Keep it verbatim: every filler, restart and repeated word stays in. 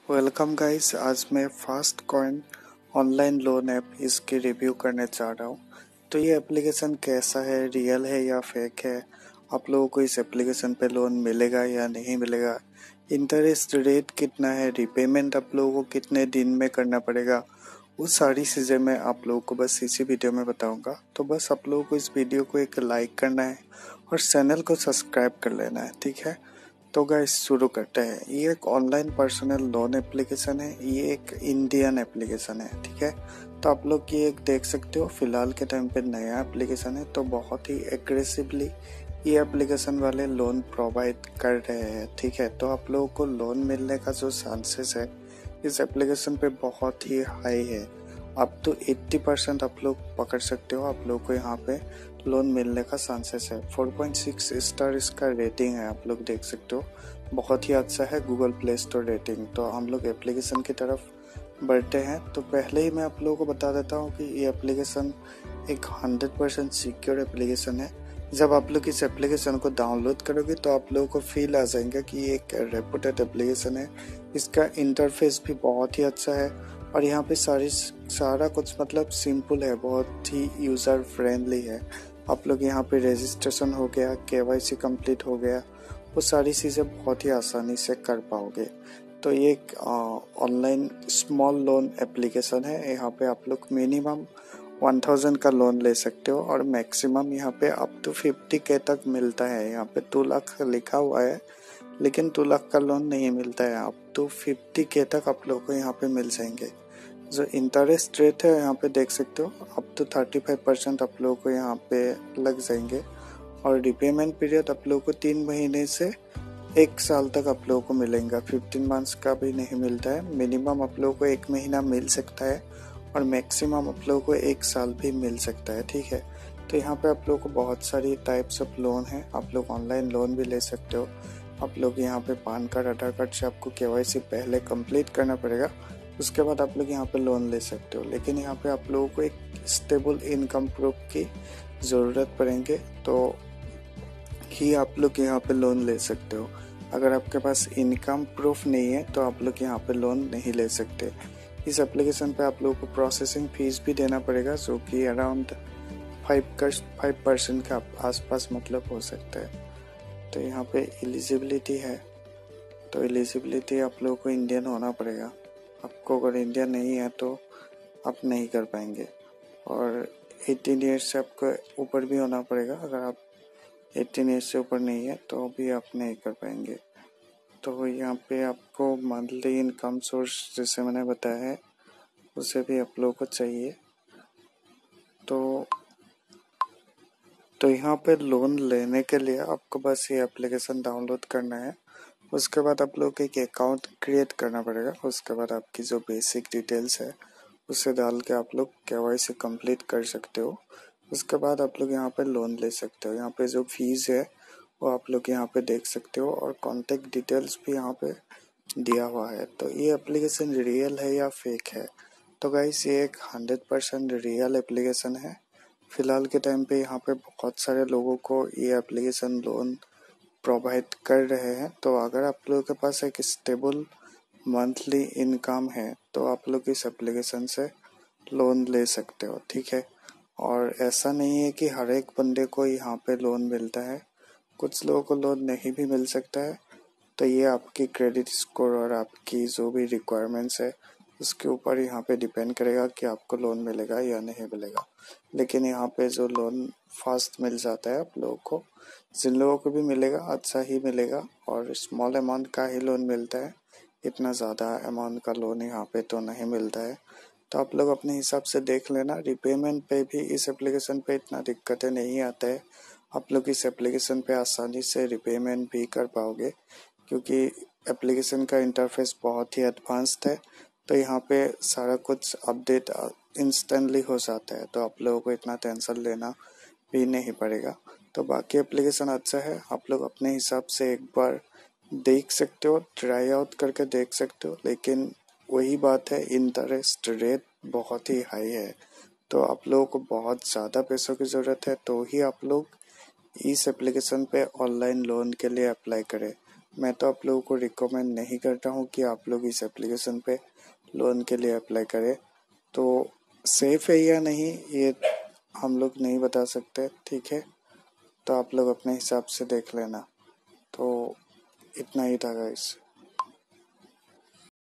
Welcome guys. आज मैं fast coin online loan app इसकी रिव्यू करने जा रहा हूँ। तो ये एप्लीकेशन कैसा है, रियल है या फेक है, आप लोगों को इस एप्लीकेशन पे लोन मिलेगा या नहीं मिलेगा, इंटरेस्ट रेट कितना है, रिपेमेंट आप लोगों को कितने दिन में करना पड़ेगा, वो सारी चीज़ें मैं आप लोगों को बस इसी वीडियो में बताऊंगा। तो बस आप लोगों को इस वीडियो को एक लाइक करना है और चैनल को सब्सक्राइब कर लेना है, ठीक है। तो गाइस शुरू करते हैं। ये एक ऑनलाइन पर्सनल लोन एप्लीकेशन है। ये एक इंडियन एप्लीकेशन है, ठीक है। तो आप लोग ये एक देख सकते हो, फिलहाल के टाइम पे नया एप्लीकेशन है, तो बहुत ही एग्रेसिवली ये एप्लीकेशन वाले लोन प्रोवाइड कर रहे हैं, ठीक है। तो आप लोगों को लोन मिलने का जो चांसेस है इस एप्लीकेशन पे बहुत ही हाई है। अप टू अस्सी परसेंट आप लोग पकड़ सकते हो, आप लोग को यहाँ पे लोन मिलने का चांसेस है। चार पॉइंट छह स्टार इसका रेटिंग है, आप लोग देख सकते हो, बहुत ही अच्छा है गूगल प्ले स्टोर रेटिंग। तो हम लोग एप्लीकेशन की तरफ बढ़ते हैं। तो पहले ही मैं आप लोगों को बता देता हूँ कि ये एप्लीकेशन एक हंड्रेड परसेंट सिक्योर एप्लीकेशन है। जब आप लोग इस एप्लीकेशन को डाउनलोड करोगे तो आप लोगों को फील आ जाएगा कि ये एक रेपुटेड एप्लीकेशन है। इसका इंटरफेस भी बहुत ही अच्छा है और यहाँ पे सारी सारा कुछ मतलब सिंपल है, बहुत ही यूज़र फ्रेंडली है। आप लोग यहाँ पे रजिस्ट्रेशन हो गया, केवाईसी कंप्लीट हो गया, वो सारी चीज़ें बहुत ही आसानी से कर पाओगे। तो ये एक ऑनलाइन स्मॉल लोन एप्लीकेशन है। यहाँ पे आप लोग मिनिमम वन थाउजेंड का लोन ले सकते हो और मैक्सिमम यहाँ पे अप टू फिफ्टी के तक मिलता है। यहाँ पे टू लाख लिखा हुआ है लेकिन टू लाख का लोन नहीं मिलता है, अप टू फिफ्टी के तक आप लोग को यहाँ पे मिल जाएंगे। जो इंटरेस्ट रेट है यहाँ पे देख सकते हो, up to thirty five percent आप लोगों को यहाँ पे लग जाएंगे। और रिपेमेंट पीरियड आप लोगों को तीन महीने से एक साल तक आप लोगों को मिलेगा। फिफ्टीन मंथ्स का भी नहीं मिलता है। मिनिमम आप लोगों को एक महीना मिल सकता है और मैक्सिमम आप लोगों को एक साल भी मिल सकता है, ठीक है। तो यहाँ पे आप लोगों को बहुत सारी टाइप्स ऑफ लोन है। आप लोग ऑनलाइन लोन भी ले सकते हो। आप लोग यहाँ पे पान कार्ड, आधार कार्ड से आपको केवाईसी पहले कंप्लीट करना पड़ेगा, उसके बाद आप लोग यहाँ पे लोन ले सकते हो। लेकिन यहाँ पे आप लोगों को एक स्टेबल इनकम प्रूफ की ज़रूरत पड़ेंगे तो ही आप लोग यहाँ पे लोन ले सकते हो। अगर आपके पास इनकम प्रूफ नहीं है तो आप लोग यहाँ पे लोन नहीं ले सकते। इस एप्लीकेशन पे आप लोगों को प्रोसेसिंग फीस भी देना पड़ेगा, जो कि अराउंड फाइव का फाइव परसेंट के आसपास मतलब हो सकता है। तो यहाँ पे एलिजिबिलिटी है, तो एलिजिबिलिटी आप लोगों को इंडियन होना पड़ेगा। आपको अगर इंडियन नहीं है तो आप नहीं कर पाएंगे। और एटीन ईयर्स से आपको ऊपर भी होना पड़ेगा। अगर आप एटीन ईयर्स से ऊपर नहीं है तो भी आप नहीं कर पाएंगे। तो यहाँ पे आपको मंथली इनकम सोर्स जैसे मैंने बताया है उसे भी आप लोगों को चाहिए। तो तो यहाँ पे लोन लेने के लिए आपको बस ये एप्लीकेशन डाउनलोड करना है। उसके बाद आप लोग एक अकाउंट क्रिएट करना पड़ेगा। उसके बाद आपकी जो बेसिक डिटेल्स है उसे डाल के आप लोग केवाईसी कंप्लीट कर सकते हो। उसके बाद आप लोग यहाँ पे लोन ले सकते हो। यहाँ पे जो फीस है वो आप लोग यहाँ पे देख सकते हो और कॉन्टेक्ट डिटेल्स भी यहाँ पे दिया हुआ है। तो ये एप्लीकेशन रियल है या फेक है? तो गाइस ये एक हंड्रेड परसेंट रियल एप्लीकेशन है। फिलहाल के टाइम पे यहाँ पे बहुत सारे लोगों को ये एप्लीकेशन लोन प्रोवाइड कर रहे हैं। तो अगर आप लोगों के पास एक स्टेबल मंथली इनकम है तो आप लोग इस एप्लीकेशन से लोन ले सकते हो, ठीक है। और ऐसा नहीं है कि हर एक बंदे को यहाँ पे लोन मिलता है, कुछ लोगों को लोन नहीं भी मिल सकता है। तो ये आपकी क्रेडिट स्कोर और आपकी जो भी रिक्वायरमेंट्स है उसके ऊपर यहाँ पे डिपेंड करेगा कि आपको लोन मिलेगा या नहीं मिलेगा। लेकिन यहाँ पे जो लोन फास्ट मिल जाता है आप लोगों को, जिन लोगों को भी मिलेगा अच्छा ही मिलेगा और स्मॉल अमाउंट का ही लोन मिलता है, इतना ज़्यादा अमाउंट का लोन यहाँ पे तो नहीं मिलता है। तो आप लोग अपने हिसाब से देख लेना। रिपेमेंट पे भी इस एप्लीकेशन पे इतना दिक्कतें नहीं आता है। आप लोग इस एप्लीकेशन पे आसानी से रिपेमेंट भी कर पाओगे क्योंकि एप्लीकेशन का इंटरफेस बहुत ही एडवांस्ड है। तो यहाँ पे सारा कुछ अपडेट इंस्टेंटली हो जाता है, तो आप लोगों को इतना टेंशन लेना भी नहीं पड़ेगा। तो बाकी एप्लीकेशन अच्छा है, आप लोग अपने हिसाब से एक बार देख सकते हो, ट्राई आउट करके देख सकते हो। लेकिन वही बात है, इंटरेस्ट रेट बहुत ही हाई है। तो आप लोगों को बहुत ज़्यादा पैसों की ज़रूरत है तो ही आप लोग इस एप्लीकेशन पे ऑनलाइन लोन के लिए अप्लाई करें। मैं तो आप लोगों को रिकमेंड नहीं करता हूँ कि आप लोग इस एप्लीकेशन पे लोन के लिए अप्लाई करें। तो सेफ़ है या नहीं ये हम लोग नहीं बता सकते, ठीक है। तो आप लोग अपने हिसाब से देख लेना। तो इतना ही था गाइस।